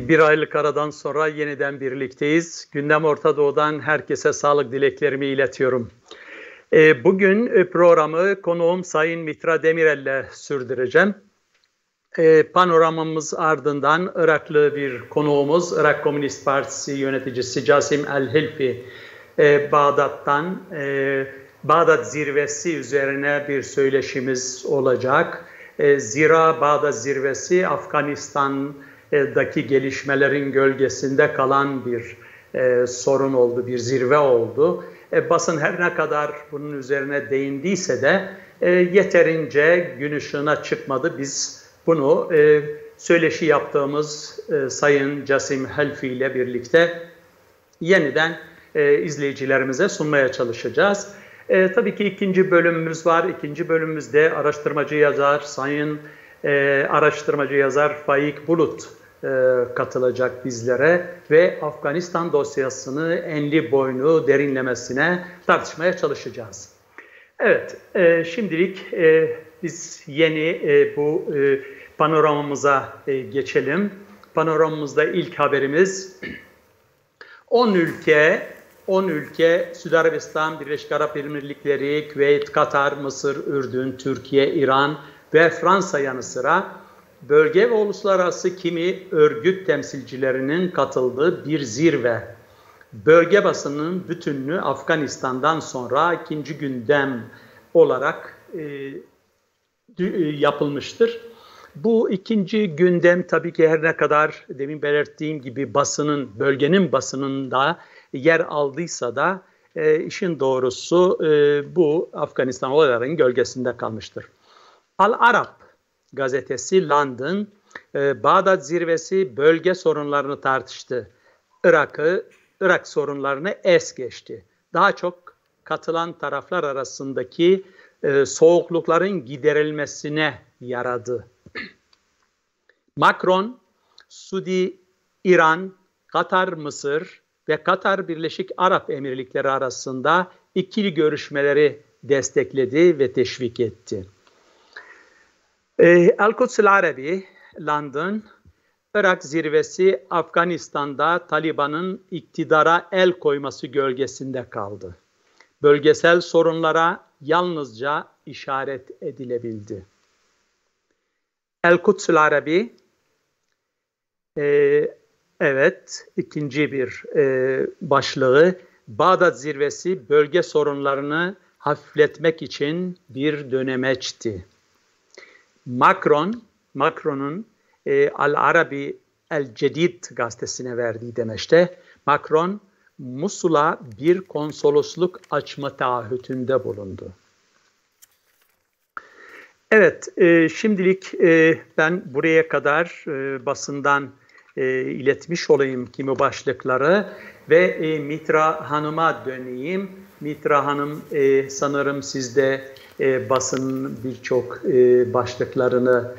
Bir aylık aradan sonra yeniden birlikteyiz. Gündem Orta Doğu'dan herkese sağlık dileklerimi iletiyorum. Bugün programı konuğum Sayın Mitra Demirel'le sürdüreceğim. Panoramamız ardından Iraklı bir konuğumuz, Irak Komünist Partisi yöneticisi Casim El-Hilfi Bağdat'tan Bağdat zirvesi üzerine bir söyleşimiz olacak. Zira Bağdat zirvesi Afganistan'daki gelişmelerin gölgesinde kalan bir sorun oldu, bir zirve oldu. Basın her ne kadar bunun üzerine değindiyse de yeterince gün ışığına çıkmadı. Biz bunu söyleşi yaptığımız Sayın Casim Helfi ile birlikte yeniden izleyicilerimize sunmaya çalışacağız. Tabii ki ikinci bölümümüz var. İkinci bölümümüzde araştırmacı yazar, Sayın araştırmacı yazar Faik Bulut katılacak bizlere ve Afganistan dosyasını enli boynu derinlemesine tartışmaya çalışacağız. Evet, şimdilik biz yeni bu panoramamıza geçelim. Panoramamızda ilk haberimiz 10 ülke, Suudi Arabistan, Birleşik Arap Emirlikleri, Küveyt, Katar, Mısır, Ürdün, Türkiye, İran ve Fransa yanı sıra bölge ve uluslararası kimi örgüt temsilcilerinin katıldığı bir zirve. Bölge basının bütünlüğü Afganistan'dan sonra ikinci gündem olarak yapılmıştır. Bu ikinci gündem tabii ki her ne kadar demin belirttiğim gibi bölgenin basınında yer aldıysa da işin doğrusu bu Afganistan olaylarının gölgesinde kalmıştır. Al-Arab gazetesi London, Bağdat zirvesi bölge sorunlarını tartıştı. Irak sorunlarını es geçti. Daha çok katılan taraflar arasındaki soğuklukların giderilmesine yaradı. Macron, Suudi, İran, Katar, Mısır ve Katar Birleşik Arap Emirlikleri arasında ikili görüşmeleri destekledi ve teşvik etti. El-Quds el-Arabi, London, Irak zirvesi Afganistan'da Taliban'ın iktidara el koyması gölgesinde kaldı. Bölgesel sorunlara yalnızca işaret edilebildi. El-Quds el-Arabi, evet, ikinci bir başlığı, Bağdat zirvesi bölge sorunlarını hafifletmek için bir dönemeçti. Macron'un Al-Arabi El-Cedid gazetesine verdiği demeçte, Macron, Musul'a bir konsolosluk açma taahhütünde bulundu. Evet, şimdilik ben buraya kadar basından iletmiş olayım kimi başlıkları ve Mitra Hanım'a döneyim. Mitra Hanım, sanırım siz de basının birçok başlıklarını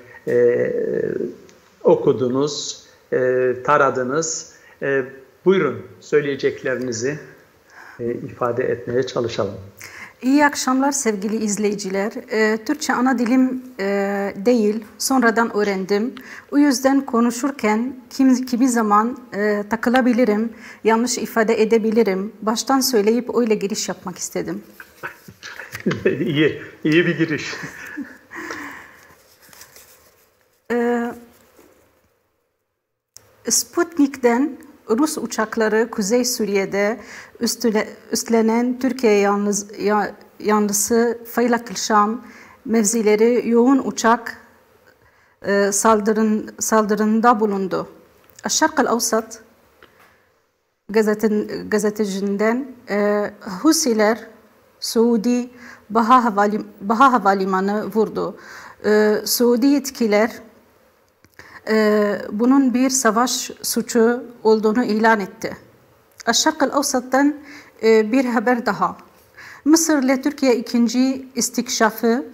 okudunuz, taradınız. Buyurun, söyleyeceklerinizi ifade etmeye çalışalım. İyi akşamlar sevgili izleyiciler. Türkçe ana dilim değil, sonradan öğrendim. O yüzden konuşurken kimi zaman takılabilirim, yanlış ifade edebilirim. Baştan söyleyip öyle giriş yapmak istedim. İyi bir giriş. Sputnik'ten Rus uçakları Kuzey Suriye'de üstlenen Türkiye yanlısı Faylak Şam mevzileri yoğun uçak saldırında bulundu. Aşşark el-Avsat gazetecinden Husiler Suudi Baha Havalimanı vurdu. Suudi yetkililer bunun bir savaş suçu olduğunu ilan etti. Aşşark el-Avsat'tan bir haber daha. Mısır ile Türkiye ikinci istikşafı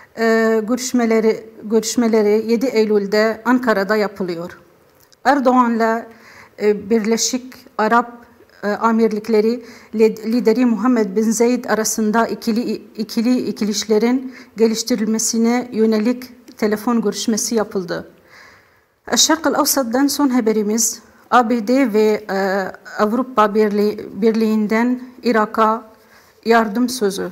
görüşmeleri 7 Eylül'de Ankara'da yapılıyor. Erdoğan'la Birleşik Arap Amirlikleri lideri Muhammed bin Zeyd arasında ikili ilişkilerin geliştirilmesine yönelik telefon görüşmesi yapıldı. Aşşark el-Avsat'dan son haberimiz ABD ve Avrupa Birliği'nden Irak'a yardım sözü.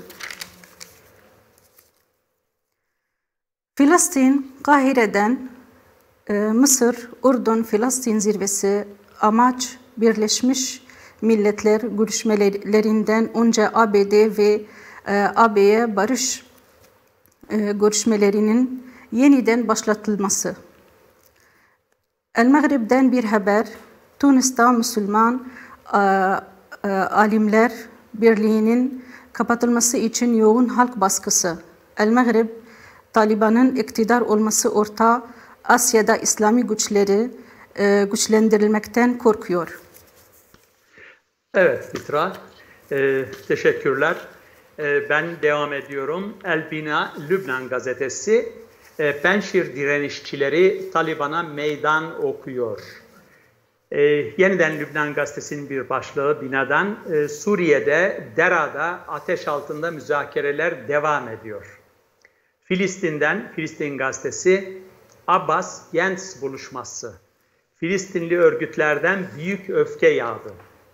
Filistin, Kahire'den Mısır, Ürdün, Filistin zirvesi amaç Birleşmiş Milletler görüşmelerinden önce ABD ve AB'ye barış görüşmelerinin yeniden başlatılması. El-Mağrib'den bir haber, Tunus'ta Müslüman Alimler Birliği'nin kapatılması için yoğun halk baskısı. El-Mağrib, Taliban'ın iktidar olması Orta Asya'da İslami güçleri güçlendirilmekten korkuyor. Evet Mitra, teşekkürler. Ben devam ediyorum. El Bina Lübnan gazetesi, Penşir direnişçileri Taliban'a meydan okuyor. Yeniden Lübnan gazetesinin bir başlığı Bina'dan, Suriye'de Dera'da ateş altında müzakereler devam ediyor. Filistin'den Filistin gazetesi, Abbas-Gentz buluşması. Filistinli örgütlerden büyük öfke yağdı.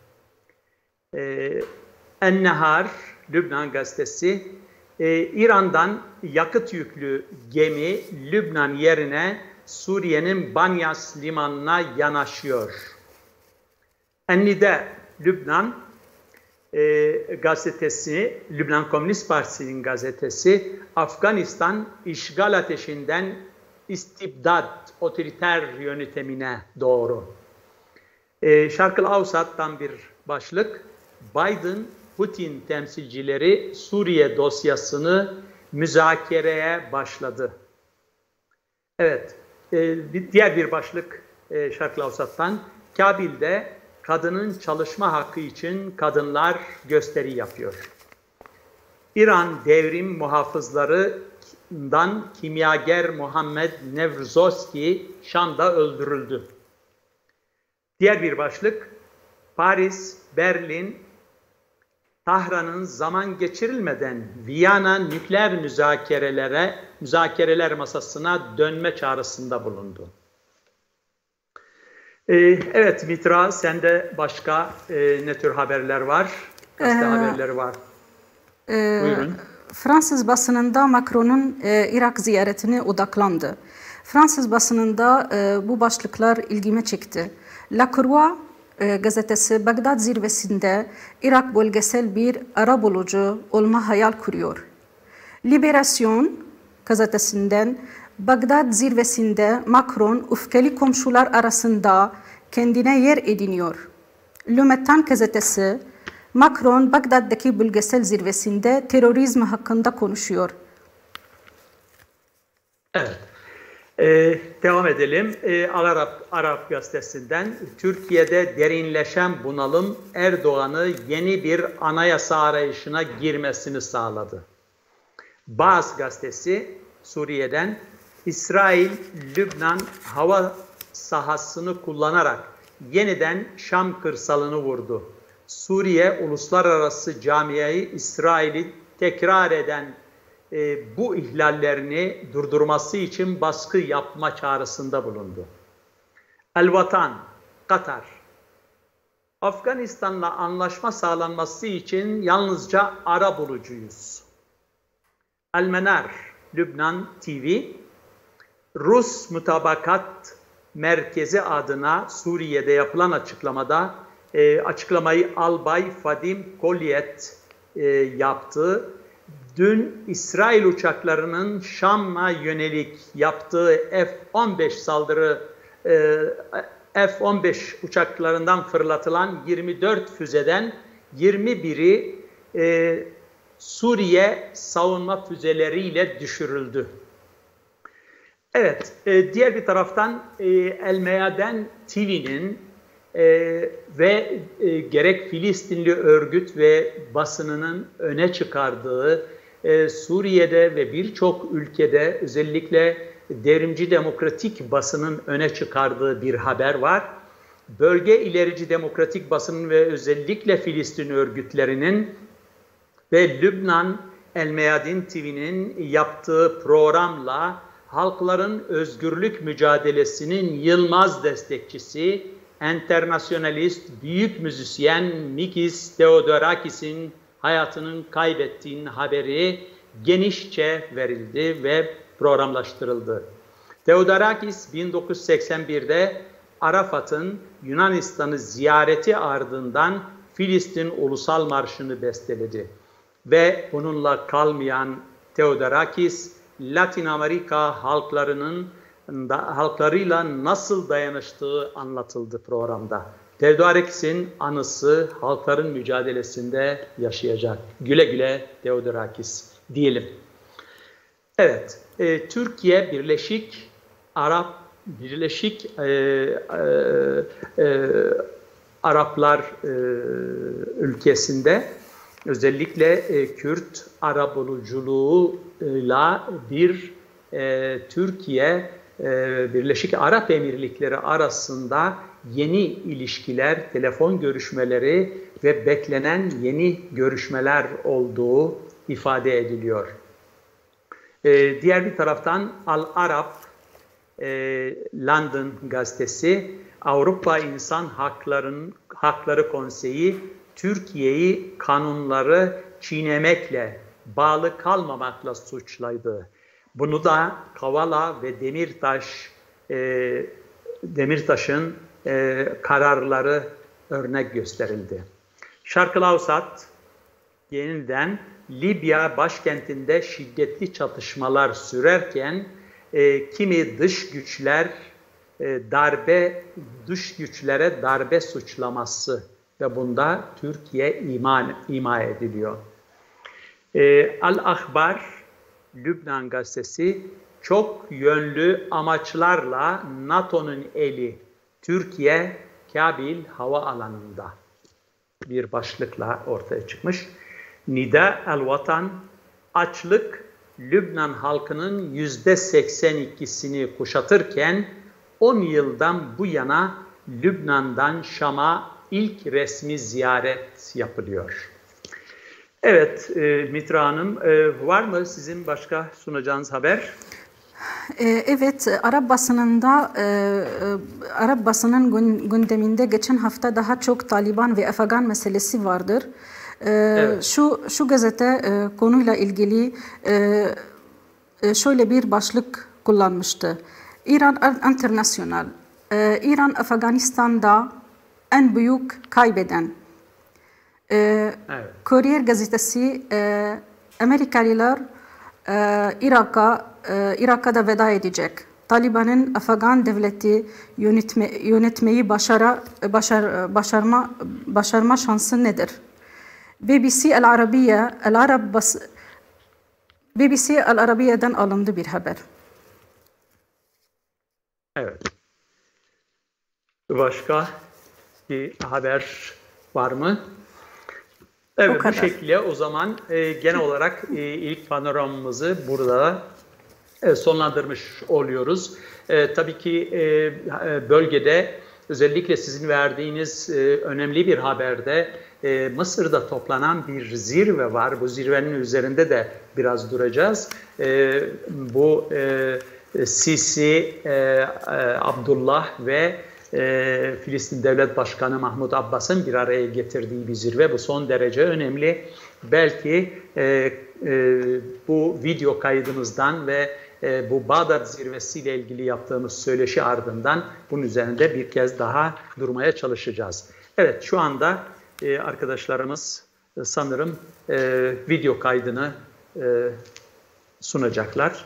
En-Nehar Lübnan gazetesi, İran'dan yakıt yüklü gemi Lübnan yerine Suriye'nin Banyas limanına yanaşıyor. En-Nida Lübnan gazetesi, Lübnan Komünist Partisi'nin gazetesi, Afganistan işgal ateşinden istibdad, otoriter yönetimine doğru. Şark-ı Avsat'tan bir başlık, Biden, Putin temsilcileri Suriye dosyasını müzakereye başladı. Evet, diğer bir başlık Şark-ı Avsat'tan, Kabil'de kadının çalışma hakkı için kadınlar gösteri yapıyor. İran devrim muhafızlarından kimyager Muhammed Nevruzovski Şam'da öldürüldü. Diğer bir başlık, Paris, Berlin, Tahran'ın zaman geçirilmeden Viyana nükleer müzakereler masasına dönme çağrısında bulundu. Evet Mitra, sende başka ne tür haberler var? Gazete haberleri var. Buyurun. Fransız basınında Macron'un Irak ziyaretine odaklandı. Fransız basınında bu başlıklar ilgimi çekti. La Croix gazetesi Bagdad zirvesinde Irak bölgesel bir arabulucu olma hayal kuruyor. Liberasyon gazetesinden Bagdad zirvesinde Macron öfkeli komşular arasında kendine yer ediniyor. Le Matin gazetesi Macron Bagdad'daki bölgesel zirvesinde terörizm hakkında konuşuyor. Evet. Devam edelim. Arap gazetesinden Türkiye'de derinleşen bunalım Erdoğan'ı yeni bir anayasa arayışına girmesini sağladı. Bağız gazetesi Suriye'den İsrail, Lübnan hava sahasını kullanarak yeniden Şam kırsalını vurdu. Suriye uluslararası camiayı İsrail'i tekrar eden bu ihlallerini durdurması için baskı yapma çağrısında bulundu. El-Vatan, Katar, Afganistan'la anlaşma sağlanması için yalnızca arabulucuyuz. El-Menar, Lübnan TV, Rus Mutabakat Merkezi adına Suriye'de yapılan açıklamayı Albay Fadim Kolyet yaptı. Dün İsrail uçaklarının Şam'a yönelik yaptığı F-15 uçaklarından fırlatılan 24 füzeden 21'i Suriye savunma füzeleriyle düşürüldü. Evet, diğer bir taraftan El Meyaden TV'nin ve gerek Filistinli örgüt ve basınının öne çıkardığı Suriye'de ve birçok ülkede özellikle devrimci demokratik basının öne çıkardığı bir haber var. Bölge ilerici demokratik basının ve özellikle Filistin örgütlerinin ve Lübnan El Meyadin TV'nin yaptığı programla halkların özgürlük mücadelesinin yılmaz destekçisi enternasyonalist büyük müzisyen Mikis Theodorakis'in hayatının kaybettiğinin haberi genişçe verildi ve programlaştırıldı. Theodorakis 1981'de Arafat'ın Yunanistan'ı ziyareti ardından Filistin Ulusal Marşı'nı besteledi. Ve bununla kalmayan Theodorakis, Latin Amerika halklarıyla nasıl dayanıştığı anlatıldı programda. Theodorakis'in anısı halkların mücadelesinde yaşayacak. Güle güle Theodorakis diyelim. Evet, Türkiye Birleşik Araplar ülkesinde özellikle Kürt arabuluculuğuyla bir Türkiye Birleşik Arap Emirlikleri arasında yeni ilişkiler, telefon görüşmeleri ve beklenen yeni görüşmeler olduğu ifade ediliyor. Diğer bir taraftan Al Arab London gazetesi Avrupa İnsan Hakları Konseyi Türkiye'yi kanunları çiğnemekle, bağlı kalmamakla suçladı. Bunu da Kavala ve Demirtaş'ın kararları örnek gösterildi. Şark-ı Avsat yeniden Libya başkentinde şiddetli çatışmalar sürerken kimi dış güçlere darbe suçlaması ve bunda Türkiye ima ediliyor. Al-Ahbar Lübnan gazetesi çok yönlü amaçlarla NATO'nun eli Türkiye Kabil havaalanında bir başlıkla ortaya çıkmış. Nida el-Vatan açlık Lübnan halkının %82'sini kuşatırken 10 yıldan bu yana Lübnan'dan Şam'a ilk resmi ziyaret yapılıyor. Evet Mitra Hanım, var mı sizin başka sunacağınız haber? Evet, Arap basının gündeminde geçen hafta daha çok Taliban ve Afgan meselesi vardır. Evet. Şu gazete konuyla ilgili şöyle bir başlık kullanmıştı. İran International, İran Afganistan'da en büyük kaybeden. Evet. Courier gazetesi Amerikalılar Irak'a da veda edecek. Taliban'ın Afgan devleti yönetmeyi başarma şansı nedir? BBC Al Arabiye'den alındı bir haber. Evet. Başka bir haber var mı? Evet, bu şekilde o zaman genel olarak ilk panoramamızı burada sonlandırmış oluyoruz. Tabii ki bölgede özellikle sizin verdiğiniz önemli bir haberde Mısır'da toplanan bir zirve var. Bu zirvenin üzerinde de biraz duracağız. Bu Sisi, Abdullah ve Filistin Devlet Başkanı Mahmud Abbas'ın bir araya getirdiği bir zirve. Bu son derece önemli. Belki bu video kaydımızdan ve bu Bağdat zirvesiyle ilgili yaptığımız söyleşi ardından bunun üzerinde bir kez daha durmaya çalışacağız. Evet, şu anda arkadaşlarımız sanırım video kaydını sunacaklar.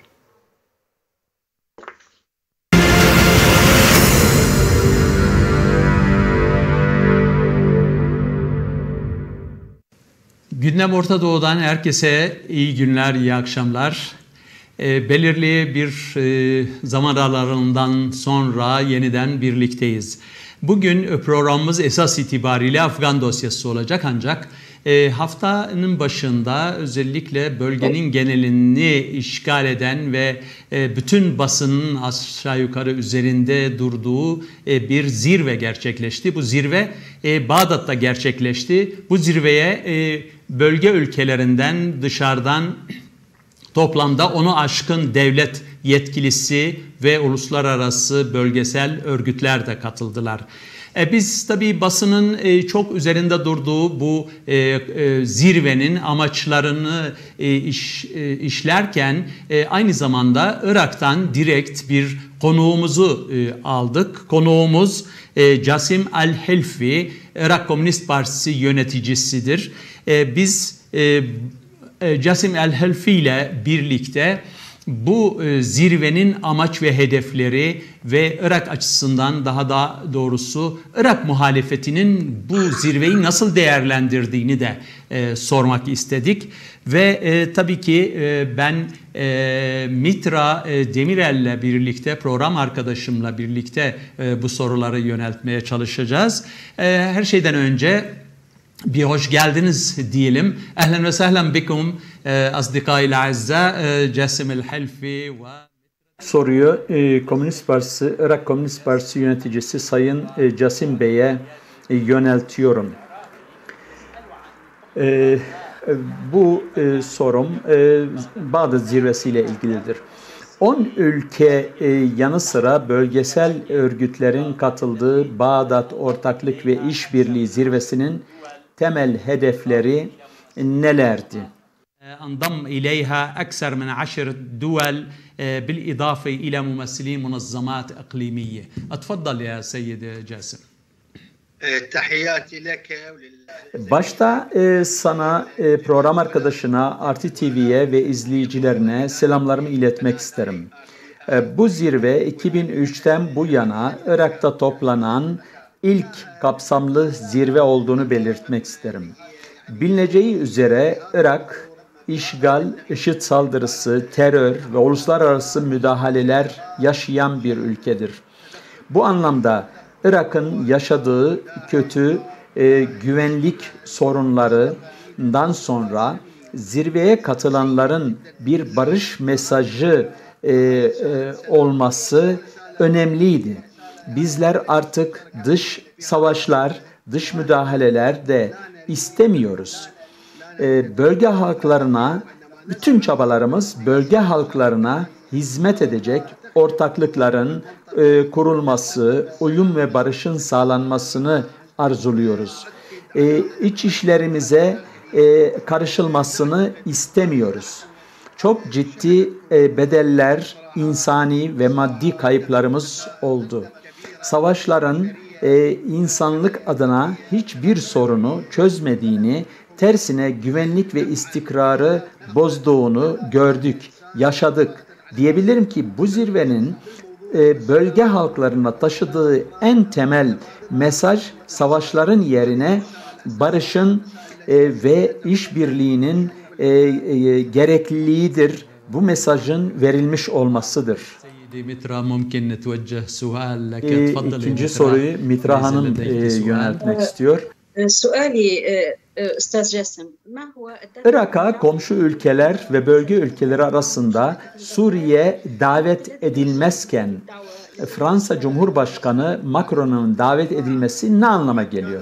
Gündem Orta Doğu'dan herkese iyi günler, iyi akşamlar. Belirli bir zaman aralarından sonra yeniden birlikteyiz. Bugün programımız esas itibariyle Afgan dosyası olacak ancak haftanın başında özellikle bölgenin genelini işgal eden ve bütün basının aşağı yukarı üzerinde durduğu bir zirve gerçekleşti. Bu zirve Bağdat'ta gerçekleşti. Bu zirveye bölge ülkelerinden dışarıdan Toplamda onu aşkın devlet yetkilisi ve uluslararası bölgesel örgütler de katıldılar. Biz tabii basının çok üzerinde durduğu bu zirvenin amaçlarını işlerken aynı zamanda Irak'tan direkt bir konuğumuzu aldık. Konuğumuz Casim El-Helfi, Irak Komünist Partisi yöneticisidir. Biz Casim El-Helfi ile birlikte bu zirvenin amaç ve hedefleri ve Irak açısından daha doğrusu Irak muhalefetinin bu zirveyi nasıl değerlendirdiğini de sormak istedik. Ve tabii ki ben Mitra Demirel'le birlikte, program arkadaşımla birlikte bu soruları yöneltmeye çalışacağız. Her şeyden önce bir hoş geldiniz diyelim. Ehlen ve sehlen bikum asdikâil a'izza Casim El-Helfi ve soruyu Komünist Partisi, Irak Komünist Partisi yöneticisi Sayın Casim Bey'e yöneltiyorum. Bu sorum Bağdat zirvesiyle ilgilidir. 10 ülke yanı sıra bölgesel örgütlerin katıldığı Bağdat Ortaklık ve İşbirliği Zirvesi'nin temel hedefleri nelerdi? انضم إليها أكثر من 10 دول بالإضافة إلى ممثلين منظمات إقليمية. أتفضل يا سيد جاسم. Başta sana, program arkadaşına, RT TV'ye ve izleyicilerine selamlarımı iletmek isterim. Bu zirve 2003'ten bu yana Irak'ta toplanan ilk kapsamlı zirve olduğunu belirtmek isterim. Bilineceği üzere Irak, işgal, IŞİD saldırısı, terör ve uluslararası müdahaleler yaşayan bir ülkedir. Bu anlamda Irak'ın yaşadığı kötü güvenlik sorunlarından sonra zirveye katılanların bir barış mesajı olması önemliydi. Bizler artık dış savaşlar, dış müdahaleler de istemiyoruz. Bölge halklarına, bütün çabalarımız bölge halklarına hizmet edecek ortaklıkların kurulması, uyum ve barışın sağlanmasını arzuluyoruz. İç işlerimize karışılmasını istemiyoruz. Çok ciddi bedeller, insani ve maddi kayıplarımız oldu. Savaşların insanlık adına hiçbir sorunu çözmediğini, tersine güvenlik ve istikrarı bozduğunu gördük, yaşadık. Diyebilirim ki bu zirvenin bölge halklarına taşıdığı en temel mesaj savaşların yerine barışın ve işbirliğinin gerekliliğidir. Bu mesajın verilmiş olmasıdır. İkinci soruyu Mitra Hanım yöneltmek istiyor. Irak'a komşu ülkeler ve bölge ülkeleri arasında Suriye davet edilmezken Fransa Cumhurbaşkanı Macron'un davet edilmesi ne anlama geliyor?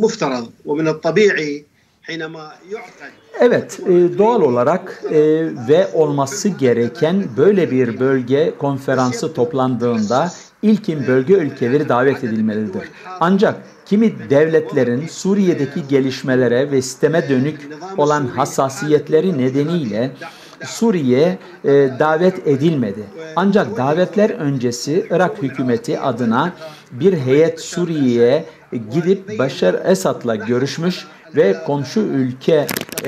Evet, doğal olarak ve olması gereken böyle bir bölge konferansı toplandığında ilkin bölge ülkeleri davet edilmelidir. Ancak kimi devletlerin Suriye'deki gelişmelere ve sisteme dönük olan hassasiyetleri nedeniyle Suriye davet edilmedi. Ancak davetler öncesi Irak hükümeti adına bir heyet Suriye'ye gidip Başar Esad'la görüşmüş ve komşu ülke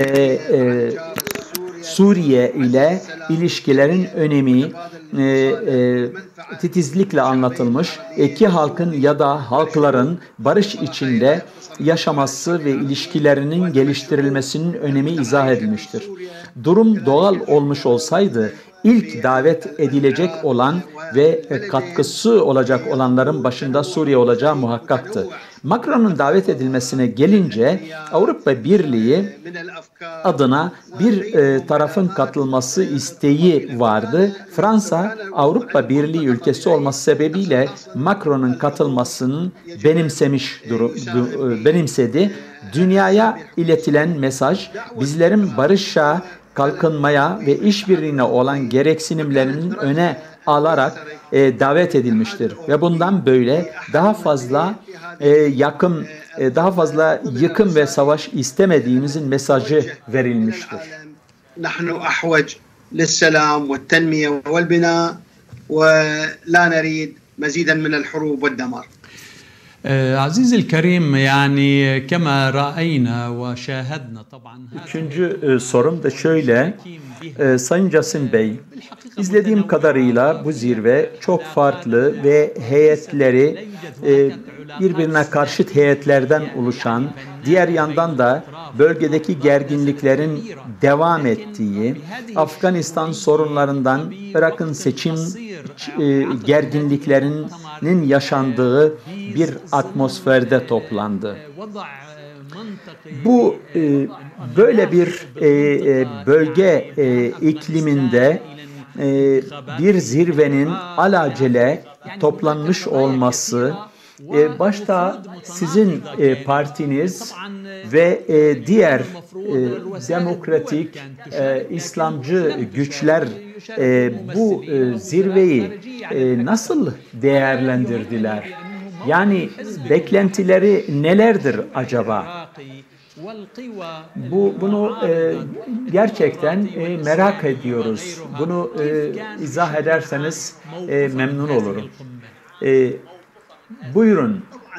Suriye ile ilişkilerin önemi titizlikle anlatılmış. İki halkın ya da halkların barış içinde yaşaması ve ilişkilerinin geliştirilmesinin önemi izah edilmiştir. Durum doğal olmuş olsaydı ilk davet edilecek olan ve katkısı olacak olanların başında Suriye olacağı muhakkaktı. Macron'un davet edilmesine gelince Avrupa Birliği adına bir tarafın katılması isteği vardı. Fransa Avrupa Birliği ülkesi olması sebebiyle Macron'un katılmasını benimsedi. Dünyaya iletilen mesaj bizlerin barışa kalkınmaya ve işbirliğine olan gereksinimlerinin öne alarak davet edilmiştir ve bundan böyle daha fazla yıkım ve savaş istemediğimizin mesajı verilmiştir. نحن أحوج للسلام والتنمية والبناء ولا نريد مزيدا من الحروب والدمار. عزيزي الكريم يعني كما رأينا وشاهدنا طبعا. Üçüncü sorum da şöyle. Sayın Casim Bey, izlediğim kadarıyla bu zirve çok farklı ve heyetleri birbirine karşıt heyetlerden oluşan, diğer yandan da bölgedeki gerginliklerin devam ettiği, Afganistan sorunlarından Irak'ın seçim gerginliklerinin yaşandığı bir atmosferde toplandı. Bu böyle bir bölge ikliminde bir zirvenin alacele toplanmış olması, başta sizin partiniz ve diğer demokratik İslamcı güçler bu zirveyi nasıl değerlendirdiler? Yani beklentileri nelerdir acaba? Bunu gerçekten merak ediyoruz. Bunu izah ederseniz memnun olurum. Buyurun.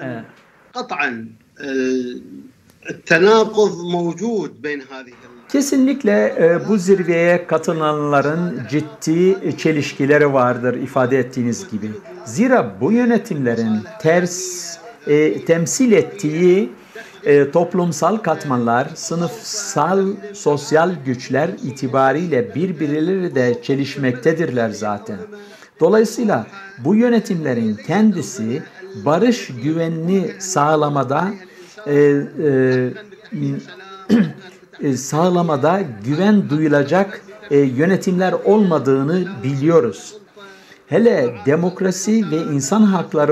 Kesinlikle bu zirveye katılanların ciddi çelişkileri vardır ifade ettiğiniz gibi. Zira bu yönetimlerin temsil ettiği toplumsal katmanlar, sınıfsal, sosyal güçler itibariyle birbirleri de çelişmektedirler zaten. Dolayısıyla bu yönetimlerin kendisi barış güvenini sağlamada güven duyulacak yönetimler olmadığını biliyoruz. Hele demokrasi ve insan hakları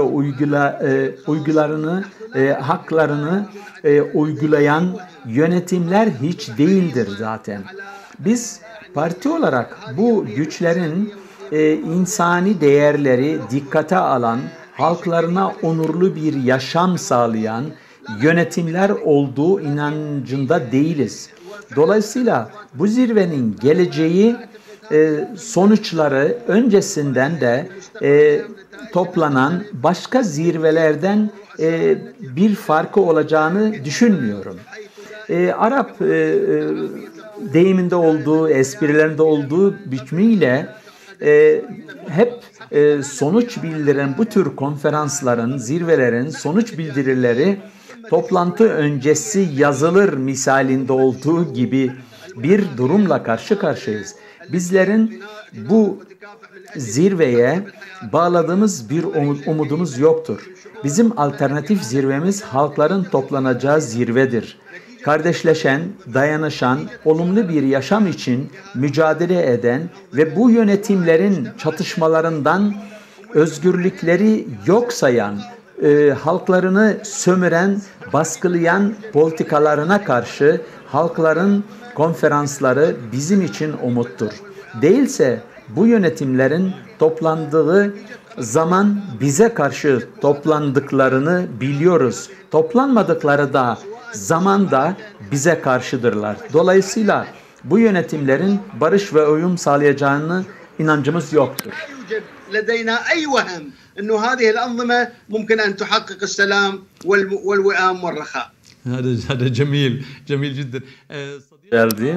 haklarını uygulayan yönetimler hiç değildir zaten. Biz parti olarak bu güçlerin insani değerleri dikkate alan, halklarına onurlu bir yaşam sağlayan yönetimler olduğu inancında değiliz. Dolayısıyla bu zirvenin geleceği sonuçları öncesinden de toplanan başka zirvelerden bir farkı olacağını düşünmüyorum. Arap deyiminde olduğu, esprilerinde olduğu biçimiyle hep sonuç bildiren bu tür konferansların, zirvelerin sonuç bildirileri toplantı öncesi yazılır misalinde olduğu gibi bir durumla karşı karşıyayız. Bizlerin bu zirveye bağladığımız bir umudumuz yoktur. Bizim alternatif zirvemiz halkların toplanacağı zirvedir. Kardeşleşen, dayanışan, olumlu bir yaşam için mücadele eden ve bu yönetimlerin çatışmalarından özgürlükleri yok sayan, halklarını sömüren, baskılayan politikalarına karşı halkların konferansları bizim için umuttur. Değilse bu yönetimlerin toplandığı zaman bize karşı toplandıklarını biliyoruz. Toplanmadıkları da zamanda bize karşıdırlar. Dolayısıyla bu yönetimlerin barış ve uyum sağlayacağını inancımız yoktur. لدينا أي وهم إنه هذه الأنظمة ممكن أن تحقق السلام والوئام والرخاء. هذا جميل جدا. Geldi.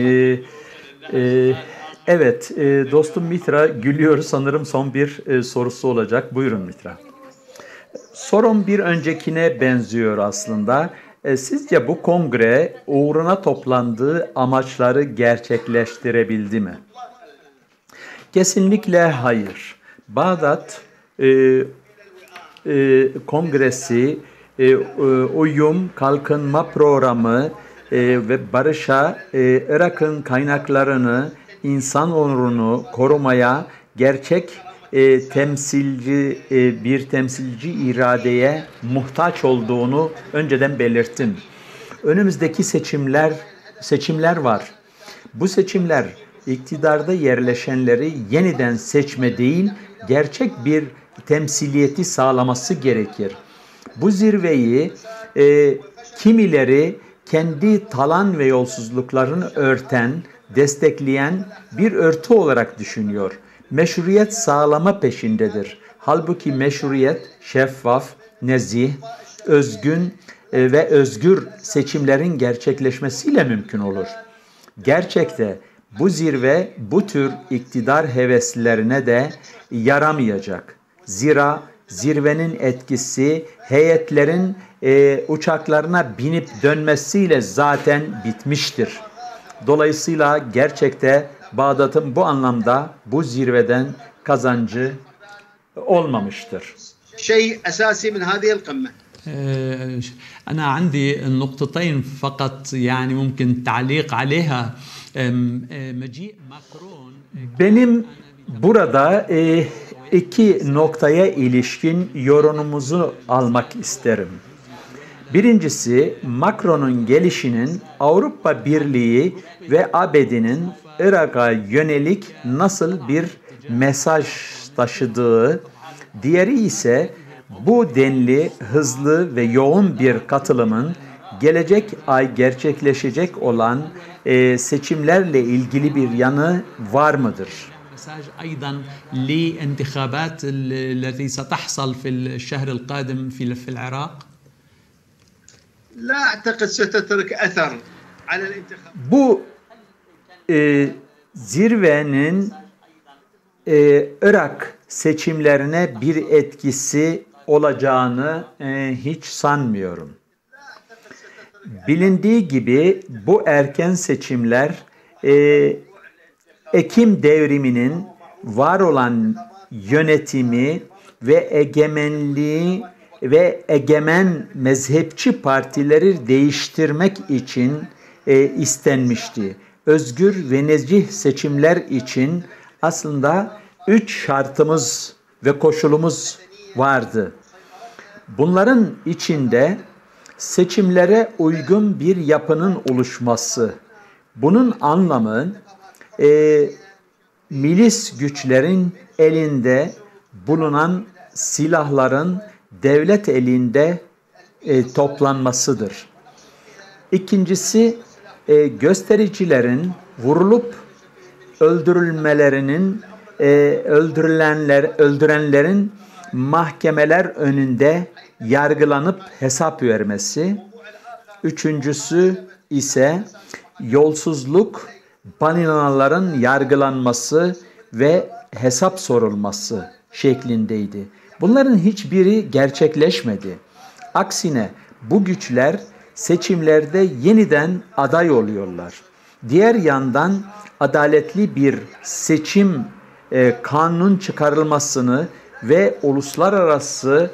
Evet, dostum Mitra gülüyor. Sanırım son bir sorusu olacak. Buyurun Mitra. Sorum bir öncekine benziyor aslında. Sizce bu kongre uğruna toplandığı amaçları gerçekleştirebildi mi? Kesinlikle hayır. Bağdat Kongresi, uyum, kalkınma programı ve barışa, Irak'ın kaynaklarını, insan onurunu korumaya gerçek bir temsilci iradeye muhtaç olduğunu önceden belirttim. Önümüzdeki seçimler var. Bu seçimler iktidarda yerleşenleri yeniden seçme değil, gerçek bir temsiliyeti sağlaması gerekir. Bu zirveyi kimileri kendi talan ve yolsuzluklarını örten, destekleyen bir örtü olarak düşünüyor. Meşruiyet sağlama peşindedir. Halbuki meşruiyet şeffaf, nezih, özgün ve özgür seçimlerin gerçekleşmesiyle mümkün olur. Gerçekte bu zirve bu tür iktidar heveslilerine de yaramayacak. Zira zirvenin etkisi heyetlerin uçaklarına binip dönmesiyle zaten bitmiştir. Dolayısıyla gerçekte Bağdat'ın bu anlamda bu zirveden kazancı olmamıştır. شيء أساسي من هذه القمة. أنا عندي نقطتين فقط يعني ممكن تعليق عليها مجيء ماكرون. Benim burada iki noktaya ilişkin yorumumuzu almak isterim. Birincisi, Macron'un gelişinin Avrupa Birliği ve ABD'nin Irak'a yönelik nasıl bir mesaj taşıdığı, diğeri ise bu denli hızlı ve yoğun bir katılımın gelecek ay gerçekleşecek olan seçimlerle ilgili bir yanı var mıdır? مساج أيضا لانتخابات التي ستحصل في الشهر القادم في العراق. لا أعتقد ستترك أثر على الانتخاب. Bu zirvenin Irak seçimlerine bir etkisi olacağını hiç sanmıyorum. Bilindiği gibi bu erken seçimler Ekim devriminin var olan yönetimi ve egemenliği ve egemen mezhepçi partileri değiştirmek için istenmişti. Özgür ve nezih seçimler için aslında 3 şartımız ve koşulumuz vardı. Bunların içinde seçimlere uygun bir yapının oluşması. Bunun anlamı milis güçlerin elinde bulunan silahların devlet elinde toplanmasıdır. İkincisi, göstericilerin vurulup öldürülmelerinin, öldürenlerin mahkemeler önünde yargılanıp hesap vermesi. Üçüncüsü ise yolsuzluk, balinaların yargılanması ve hesap sorulması şeklindeydi. Bunların hiçbiri gerçekleşmedi. Aksine bu güçler seçimlerde yeniden aday oluyorlar. Diğer yandan adaletli bir seçim kanunun çıkarılmasını ve uluslararası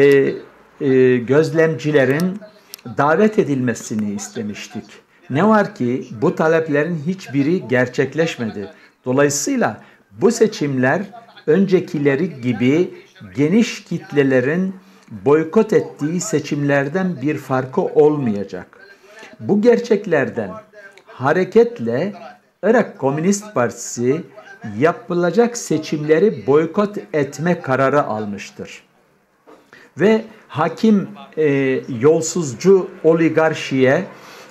gözlemcilerin davet edilmesini istemiştik. Ne var ki bu taleplerin hiçbiri gerçekleşmedi. Dolayısıyla bu seçimler öncekileri gibi geniş kitlelerin boykot ettiği seçimlerden bir farkı olmayacak. Bu gerçeklerden hareketle Irak Komünist Partisi yapılacak seçimleri boykot etme kararı almıştır. Ve hakim yolsuzcu oligarşiye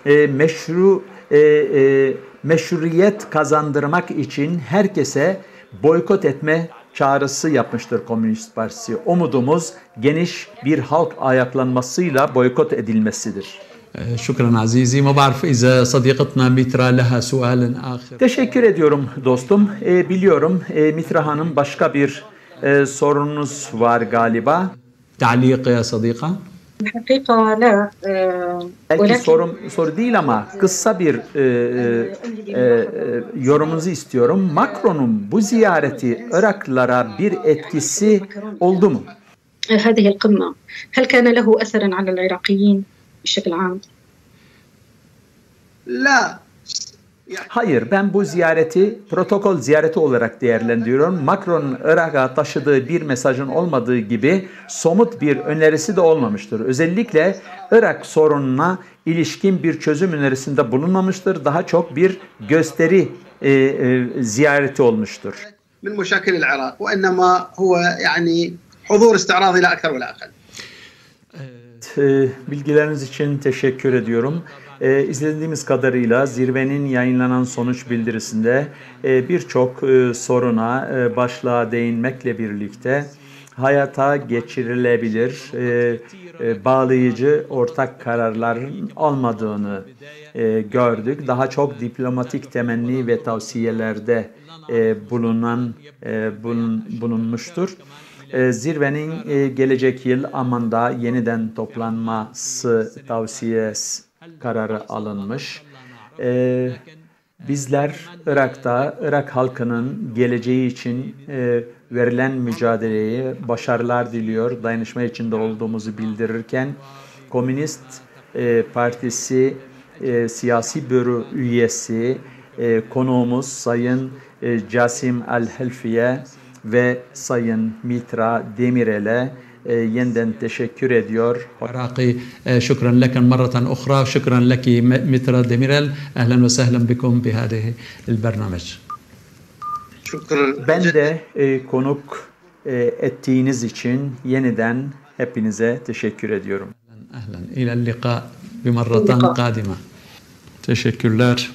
meşruiyet kazandırmak için herkese boykot etme çağrısı yapmıştır Komünist Partisi. Umudumuz geniş bir halk ayaklanmasıyla boykot edilmesidir. شكرا عزيزي ما بعرف إذا صديقتنا ميترا لها سؤال آخر. Teşekkür ediyorum dostum. Biliyorum Mitra Hanım başka bir sorunuz var galiba. تعليق يا صديقة؟ الحقيقة لا Belki soru değil ama kısa bir yorumunuzu istiyorum. Macron'un bu ziyareti Iraklılara bir etkisi oldu mu? هذه القمة هل كان له أثرا على العراقيين بشكل عام؟ لا Hayır, ben bu ziyareti protokol ziyareti olarak değerlendiriyorum. Macron'un Irak'a taşıdığı bir mesajın olmadığı gibi somut bir önerisi de olmamıştır. Özellikle Irak sorununa ilişkin bir çözüm önerisinde bulunmamıştır. Daha çok bir gösteri ziyareti olmuştur. من مشاكل العراق وإنما هو يعني حضور استعراضي لا أكثر ولا أقل. Bilgileriniz için teşekkür ediyorum. İzlediğimiz kadarıyla zirvenin yayınlanan sonuç bildirisinde birçok soruna başlığa değinmekle birlikte hayata geçirilebilir, bağlayıcı ortak kararların olmadığını gördük. Daha çok diplomatik temenni ve tavsiyelerde bulunmuştur. Zirvenin gelecek yıl Amman'da yeniden toplanması tavsiyesi kararı alınmış. Bizler Irak halkının geleceği için verilen mücadeleye başarılar diliyor, dayanışma içinde olduğumuzu bildirirken Komünist Partisi Siyasi Büro üyesi konuğumuz Sayın Casim El-Helfiye ve Sayın Mitra Demirel'e yeniden teşekkür ediyor. عراقي شكرا لك مرة أخرى شكرا لك مترا ديميريل أهلا وسهلا بكم بهذه البرنامج. Ben de konuk ettiğiniz için yeniden hepinize teşekkür ediyorum. أهلا إلى اللقاء بمرة قادمة. Teşekkürler.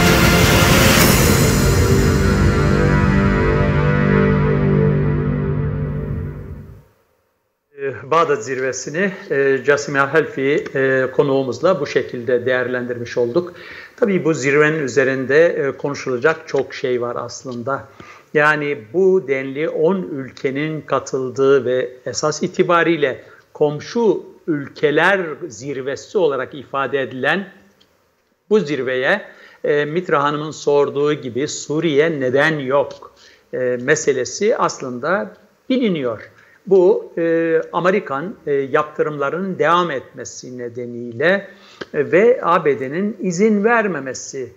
Bağdat zirvesini Casim El-Helfi konuğumuzla bu şekilde değerlendirmiş olduk. Tabii bu zirvenin üzerinde konuşulacak çok şey var aslında. Yani bu denli 10 ülkenin katıldığı ve esas itibariyle komşu ülkeler zirvesi olarak ifade edilen bu zirveye Mitra Hanım'ın sorduğu gibi Suriye neden yok meselesi aslında biliniyor. Bu Amerikan yaptırımlarının devam etmesi nedeniyle ve ABD'nin izin vermemesi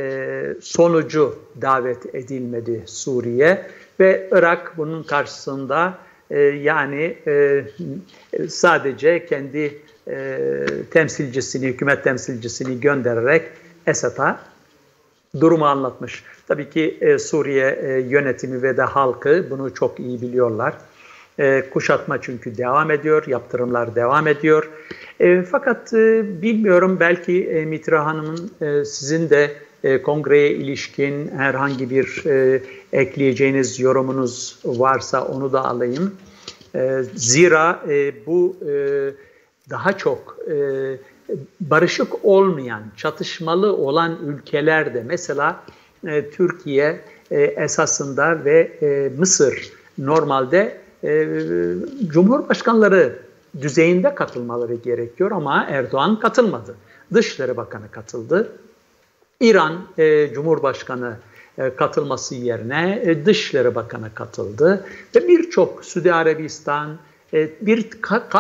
sonucu davet edilmedi Suriye ve Irak bunun karşısında yani sadece kendi temsilcisini, hükümet temsilcisini göndererek Esad'a durumu anlatmış. Tabii ki Suriye yönetimi ve de halkı bunu çok iyi biliyorlar. Kuşatma çünkü devam ediyor, yaptırımlar devam ediyor. Fakat bilmiyorum belki Mitra Hanım'ın sizin de kongreye ilişkin herhangi bir ekleyeceğiniz yorumunuz varsa onu da alayım. Zira bu daha çok barışık olmayan, çatışmalı olan ülkelerde mesela Türkiye esasında ve Mısır normalde Cumhurbaşkanları düzeyinde katılmaları gerekiyor ama Erdoğan katılmadı. Dışişleri Bakanı katıldı. İran Cumhurbaşkanı katılması yerine Dışişleri Bakanı katıldı. Ve birçok Suudi Arabistan, bir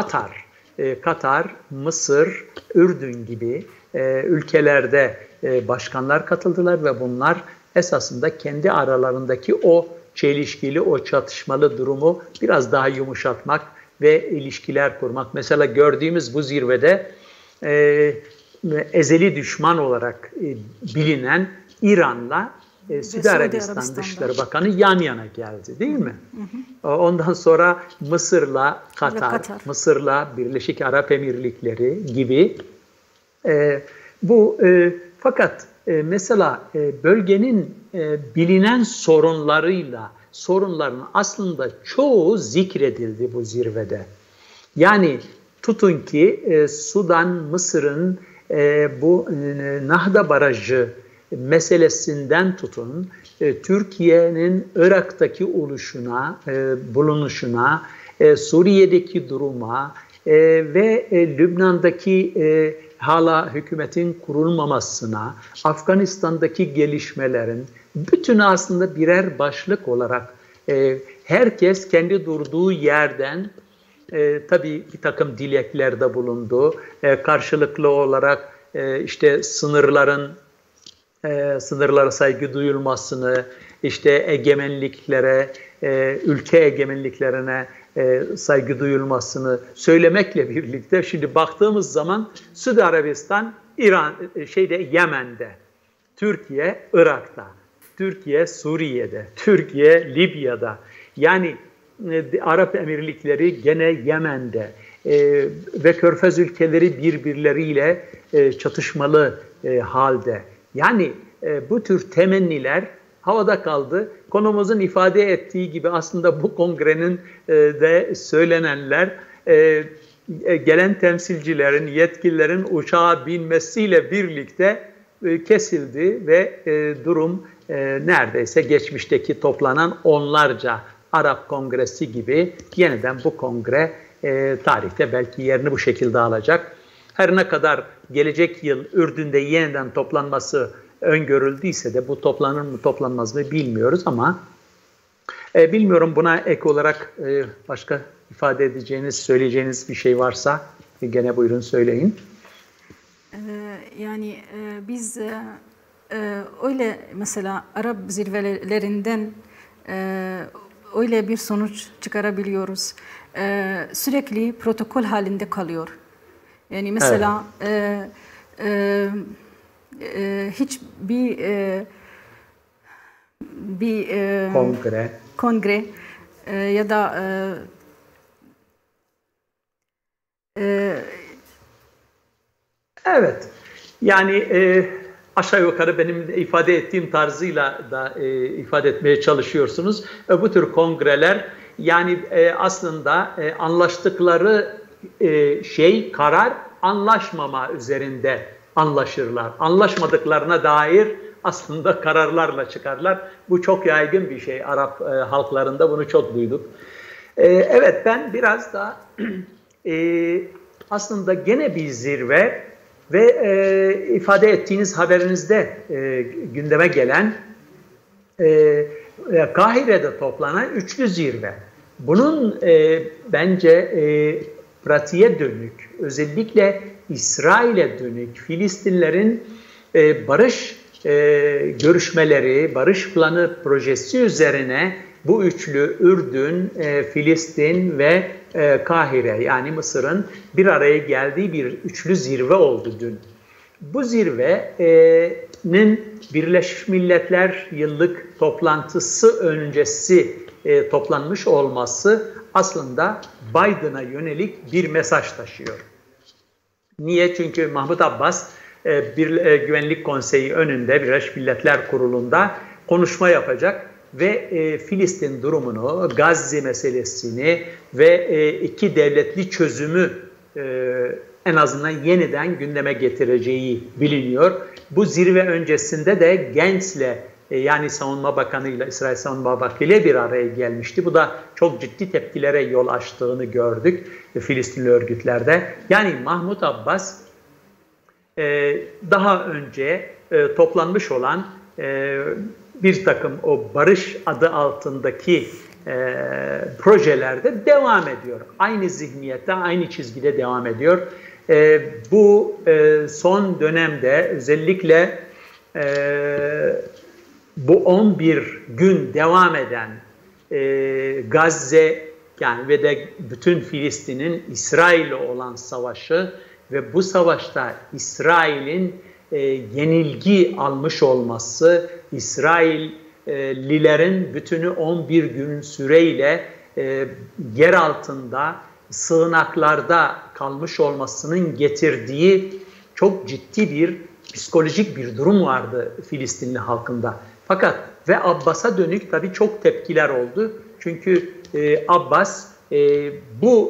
Katar, Mısır, Ürdün gibi ülkelerde başkanlar katıldılar ve bunlar esasında kendi aralarındaki o çelişkili, o çatışmalı durumu biraz daha yumuşatmak ve ilişkiler kurmak. Mesela gördüğümüz bu zirvede ezeli düşman olarak bilinen İran'la Suudi Arabistan Dışişleri Bakanı yan yana geldi değil mi? Hı hı. Ondan sonra Mısır'la Katar, Mısır'la Birleşik Arap Emirlikleri gibi fakat mesela bölgenin bilinen sorunların aslında çoğu zikredildi bu zirvede. Yani tutun ki Sudan, Mısır'ın bu Nahda Barajı meselesinden tutun, Türkiye'nin Irak'taki bulunuşuna, Suriye'deki duruma ve Lübnan'daki hala hükümetin kurulmamasına, Afganistan'daki gelişmelerin bütünü aslında birer başlık olarak herkes kendi durduğu yerden tabii bir takım dileklerde bulundu. Karşılıklı olarak işte sınırların sınırlara saygı duyulmasını, işte egemenliklere, ülke egemenliklerine saygı duyulmasını söylemekle birlikte şimdi baktığımız zaman Suudi Arabistan, İran, Yemen'de, Türkiye Irak'ta, Türkiye Suriye'de, Türkiye Libya'da, yani Arap Emirlikleri gene Yemen'de ve Körfez ülkeleri birbirleriyle çatışmalı halde. Yani bu tür temenniler havada kaldı. Konumuzun ifade ettiği gibi aslında bu kongrenin de söylenenler gelen temsilcilerin, yetkililerin uçağa binmesiyle birlikte kesildi ve durum neredeyse geçmişteki toplanan onlarca Arap Kongresi gibi yeniden bu kongre tarihte belki yerini bu şekilde alacak. Her ne kadar gelecek yıl Ürdün'de yeniden toplanması öngörüldüyse de bu toplanır mı toplanmaz mı bilmiyoruz ama bilmiyorum, buna ek olarak başka ifade edeceğiniz, söyleyeceğiniz bir şey varsa gene buyurun söyleyin. Yani biz öyle mesela Arap zirvelerinden öyle bir sonuç çıkarabiliyoruz. Sürekli protokol halinde kalıyor. Yani mesela hiç bir kongre ya da evet, yani aşağı yukarı benim ifade ettiğim tarzıyla da ifade etmeye çalışıyorsunuz. Bu tür kongreler yani aslında anlaştıkları karar anlaşmama üzerinde anlaşırlar. Anlaşmadıklarına dair aslında kararlarla çıkarlar. Bu çok yaygın bir şey. Arap halklarında bunu çok duyduk. Evet, ben biraz da aslında gene bir zirve ve ifade ettiğiniz haberinizde gündeme gelen Kahire'de toplanan üçlü zirve. Bunun bence pratiğe dönük, özellikle İsrail'e dönük Filistinlerin barış görüşmeleri, barış planı projesi üzerine bu üçlü Ürdün, Filistin ve Kahire, yani Mısır'ın bir araya geldiği bir üçlü zirve oldu dün. Bu zirvenin Birleşmiş Milletler yıllık toplantısı öncesi toplanmış olması aslında Biden'a yönelik bir mesaj taşıyor. Niye? Çünkü Mahmut Abbas Güvenlik Konseyi önünde Birleşmiş Milletler Kurulu'nda konuşma yapacak ve Filistin durumunu, Gazze meselesini ve iki devletli çözümü en azından yeniden gündeme getireceği biliniyor. Bu zirve öncesinde de Gantz'le, yani Savunma Bakanı ile, İsrail Savunma Bakanı ile bir araya gelmişti. Bu da çok ciddi tepkilere yol açtığını gördük Filistinli örgütlerde. Yani Mahmut Abbas daha önce toplanmış olan bir takım o barış adı altındaki projelerde devam ediyor. Aynı zihniyette, aynı çizgide devam ediyor. Bu son dönemde özellikle bu 11 gün devam eden Gazze, yani ve de bütün Filistin'in İsrail'le olan savaşı ve bu savaşta İsrail'in yenilgi almış olması, İsraillilerin bütünü 11 gün süreyle yer altında, sığınaklarda kalmış olmasının getirdiği çok ciddi bir psikolojik bir durum vardı Filistinli halkında. Fakat ve Abbas'a dönük tabii çok tepkiler oldu. Çünkü Abbas bu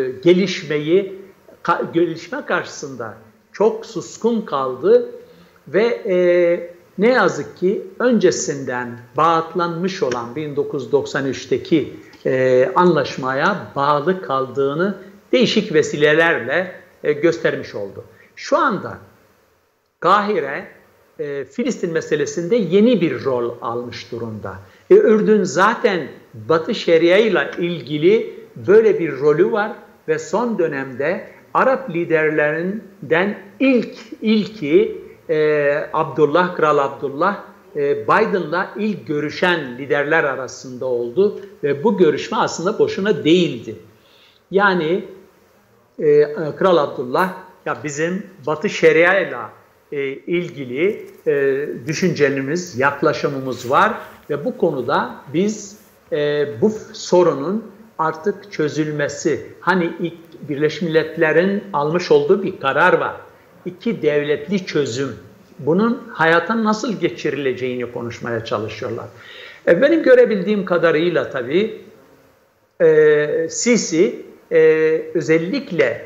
gelişme karşısında çok suskun kaldı ve ne yazık ki öncesinden bağlanmış olan 1993'teki anlaşmaya bağlı kaldığını değişik vesilelerle göstermiş oldu. Şu anda Kahire Filistin meselesinde yeni bir rol almış durumda. Ürdün zaten Batı Şeria ile ilgili böyle bir rolü var ve son dönemde Arap liderlerinden ilki Kral Abdullah Biden'la ilk görüşen liderler arasında oldu ve bu görüşme aslında boşuna değildi. Yani Kral Abdullah, ya bizim Batı Şeria ile ilgili düşüncelerimiz, yaklaşımımız var ve bu konuda biz bu sorunun artık çözülmesi, hani ilk Birleşmiş Milletler'in almış olduğu bir karar var. 2 devletli çözüm. Bunun hayata nasıl geçirileceğini konuşmaya çalışıyorlar. Benim görebildiğim kadarıyla tabii Sisi özellikle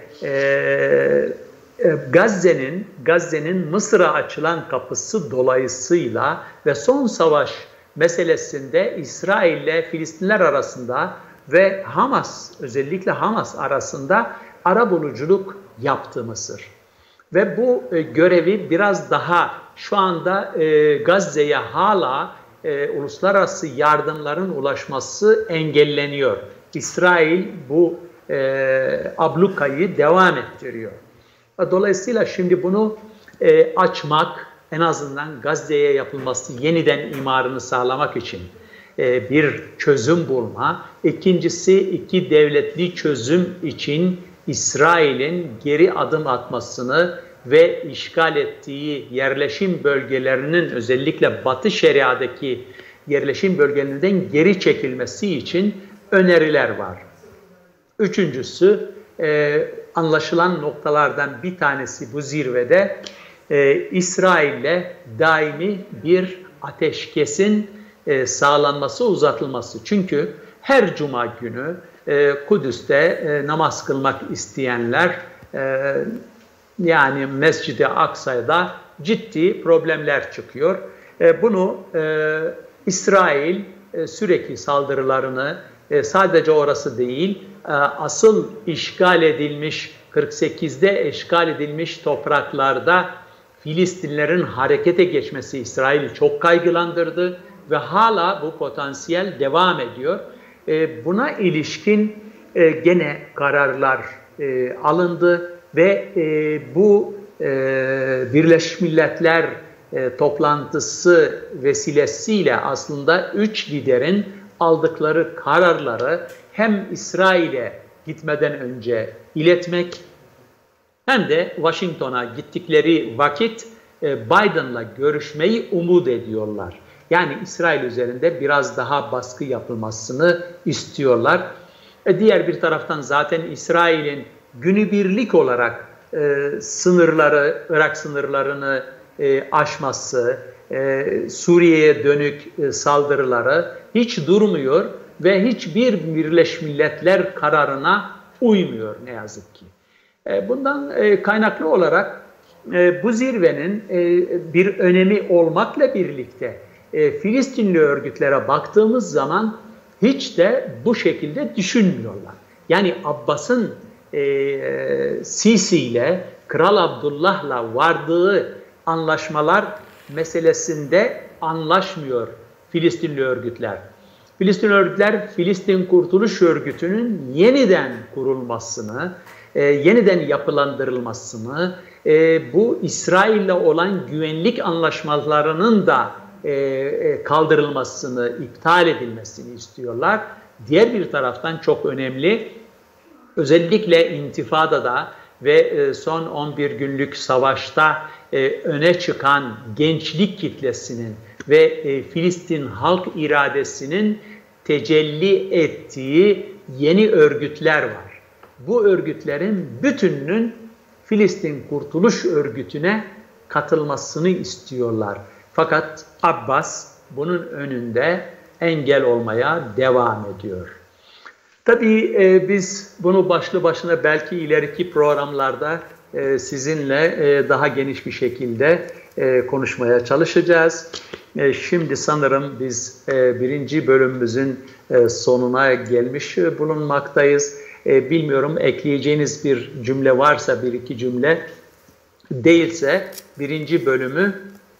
Gazze'nin Mısır'a açılan kapısı dolayısıyla ve son savaş meselesinde İsrail ile Filistinler arasında ve özellikle Hamas arasında arabuluculuk yaptı Mısır. Ve bu görevi biraz daha şu anda Gazze'ye hala uluslararası yardımların ulaşması engelleniyor. İsrail bu ablukayı devam ettiriyor. Dolayısıyla şimdi bunu açmak, en azından Gazze'ye yapılması, yeniden imarını sağlamak için bir çözüm bulma. İkincisi, 2 devletli çözüm için İsrail'in geri adım atmasını ve işgal ettiği yerleşim bölgelerinin, özellikle Batı Şeria'daki yerleşim bölgelerinden geri çekilmesi için öneriler var. Üçüncüsü, anlaşılan noktalardan bir tanesi bu zirvede İsrail'le daimi bir ateşkesin sağlanması, uzatılması. Çünkü her cuma günü Kudüs'te namaz kılmak isteyenler yani Mescid-i Aksa'da ciddi problemler çıkıyor. Bunu İsrail sürekli saldırılarını sadece orası değil, asıl işgal edilmiş, 48'de işgal edilmiş topraklarda Filistinlerin harekete geçmesi İsrail'i çok kaygılandırdı ve hala bu potansiyel devam ediyor. Buna ilişkin gene kararlar alındı ve bu Birleşmiş Milletler toplantısı vesilesiyle aslında 3 liderin aldıkları kararları hem İsrail'e gitmeden önce iletmek hem de Washington'a gittikleri vakit Biden'la görüşmeyi umut ediyorlar. Yani İsrail üzerinde biraz daha baskı yapılmasını istiyorlar. Diğer bir taraftan zaten İsrail'in günübirlik olarak Irak sınırlarını aşması, Suriye'ye dönük saldırıları hiç durmuyor ve hiçbir Birleşmiş Milletler kararına uymuyor ne yazık ki. Bundan kaynaklı olarak bu zirvenin bir önemi olmakla birlikte Filistinli örgütlere baktığımız zaman hiç de bu şekilde düşünmüyorlar. Yani Abbas'ın Sisi ile Kral Abdullah'la vardığı anlaşmalar meselesinde anlaşmıyor Filistinli örgütler. Filistin örgütler, Filistin Kurtuluş Örgütü'nün yeniden kurulmasını, yeniden yapılandırılmasını, bu İsrail'le olan güvenlik anlaşmalarının da kaldırılmasını, iptal edilmesini istiyorlar. Diğer bir taraftan çok önemli, özellikle intifadada ve son 11 günlük savaşta öne çıkan gençlik kitlesinin ve Filistin halk iradesinin tecelli ettiği yeni örgütler var. Bu örgütlerin bütününün Filistin Kurtuluş Örgütü'ne katılmasını istiyorlar. Fakat Abbas bunun önünde engel olmaya devam ediyor. Tabii biz bunu başlı başına belki ileriki programlarda sizinle daha geniş bir şekilde konuşmaya çalışacağız. Şimdi sanırım biz birinci bölümümüzün sonuna gelmiş bulunmaktayız. Bilmiyorum, ekleyeceğiniz bir cümle varsa, bir iki cümle, değilse birinci bölümü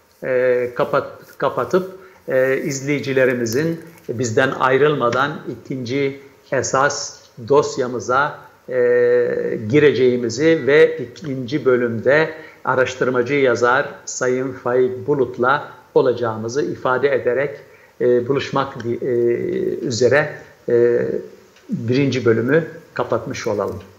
kapatıp izleyicilerimizin bizden ayrılmadan ikinci esas dosyamıza gireceğimizi ve ikinci bölümde araştırmacı yazar Sayın Faik Bulut'la olacağımızı ifade ederek buluşmak üzere birinci bölümü kapatmış olalım.